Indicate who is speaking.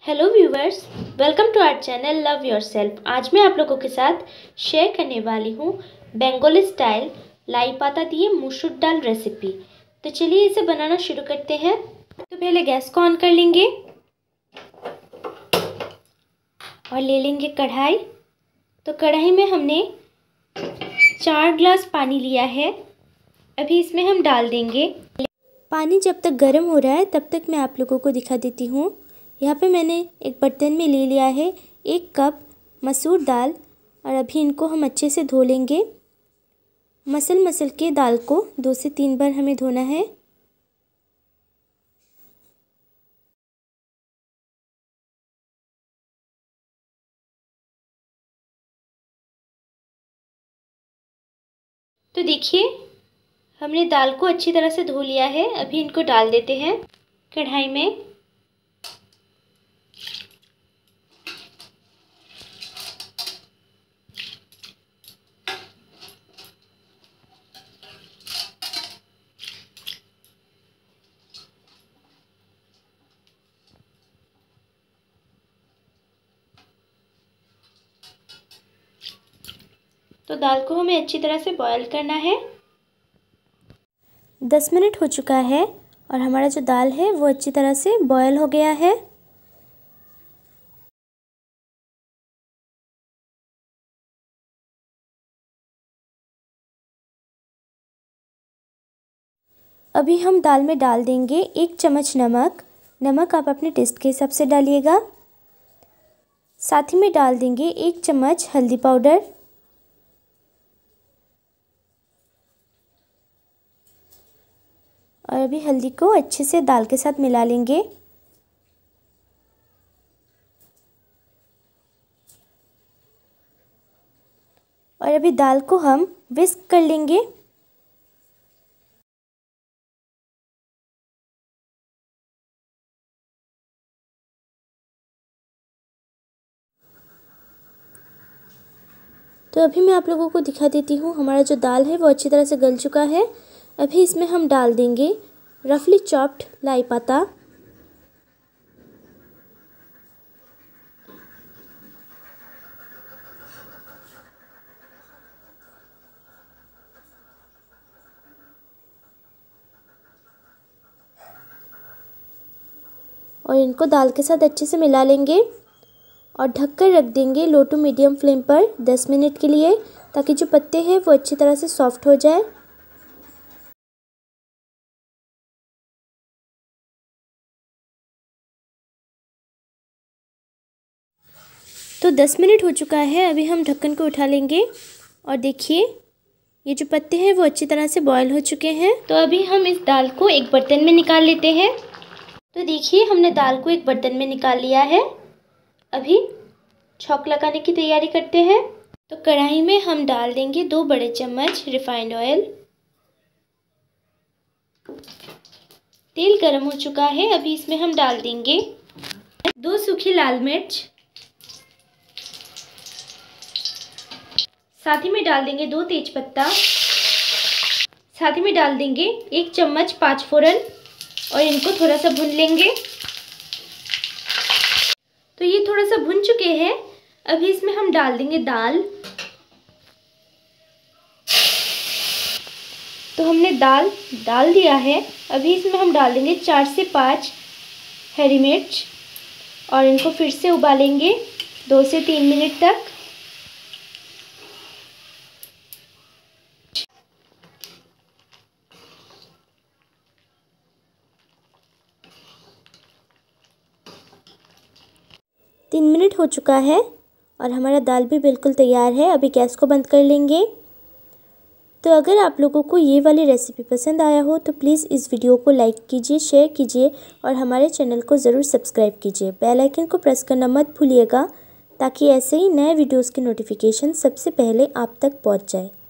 Speaker 1: Hello viewers, welcome to our channel love yourself. आज मैं आप लोगों के साथ शेयर करने वाली हूँ बंगाली स्टाइल लाई पाता दिए मसूर दाल रेसिपी। तो चलिए इसे बनाना शुरू करते हैं। तो पहले गैस को ऑन कर लेंगे और ले लेंगे कढ़ाई। तो कढ़ाई में हमने 4 ग्लास पानी लिया है। अभी इसमें हम डाल देंगे। पानी जब तक गर्म हो रहा है तब तक मैं आप लोगों को दिखा देती हूँ। यहाँ पे मैंने एक बर्तन में ले लिया है 1 कप मसूर दाल और अभी इनको हम अच्छे से धो लेंगे। मसल के दाल को 2 से 3 बार हमें धोना है। तो देखिए हमने दाल को अच्छी तरह से धो लिया है। अभी इनको डाल देते हैं कढ़ाई में। तो दाल को हमें अच्छी तरह से बॉयल करना है। 10 मिनट हो चुका है और हमारा जो दाल है वो अच्छी तरह से बॉयल हो गया है। अभी हम दाल में डाल देंगे 1 चम्मच नमक। नमक आप अपने टेस्ट के हिसाब से डालिएगा। साथ ही में डाल देंगे 1 चम्मच हल्दी पाउडर और अभी हल्दी को अच्छे से दाल के साथ मिला लेंगे। और अभी दाल को हम विस्क कर लेंगे। तो अभी मैं आप लोगों को दिखा देती हूँ। हमारा जो दाल है वो अच्छी तरह से गल चुका है। अभी इसमें हम डाल देंगे रफली चॉप्ड लाई पाता और इनको दाल के साथ अच्छे से मिला लेंगे और ढककर रख देंगे लो टू मीडियम फ्लेम पर 10 मिनट के लिए, ताकि जो पत्ते हैं वो अच्छी तरह से सॉफ्ट हो जाए। तो 10 मिनट हो चुका है। अभी हम ढक्कन को उठा लेंगे और देखिए ये जो पत्ते हैं वो अच्छी तरह से बॉयल हो चुके हैं। तो अभी हम इस दाल को एक बर्तन में निकाल लेते हैं। तो देखिए हमने दाल को एक बर्तन में निकाल लिया है। अभी छौंक लगाने की तैयारी करते हैं। तो कढ़ाई में हम डाल देंगे 2 बड़े चम्मच रिफाइंड ऑयल। तेल गर्म हो चुका है। अभी इसमें हम डाल देंगे 2 सूखी लाल मिर्च। साथ ही में डाल देंगे 2 तेजपत्ता। साथ ही में डाल देंगे 1 चम्मच 5 फोरन और इनको थोड़ा सा भून लेंगे। तो ये थोड़ा सा भुन चुके हैं। अभी इसमें हम डाल देंगे दाल। तो हमने दाल डाल दिया है। अभी इसमें हम डाल देंगे 4 से 5 हरी मिर्च और इनको फिर से उबालेंगे 2 से 3 मिनट तक। तीन मिनट हो चुका है और हमारा दाल भी बिल्कुल तैयार है। अभी गैस को बंद कर लेंगे। तो अगर आप लोगों को ये वाली रेसिपी पसंद आया हो तो प्लीज़ इस वीडियो को लाइक कीजिए, शेयर कीजिए और हमारे चैनल को ज़रूर सब्सक्राइब कीजिए। बेल आइकन को प्रेस करना मत भूलिएगा, ताकि ऐसे ही नए वीडियोस की नोटिफिकेशन सबसे पहले आप तक पहुंच जाए।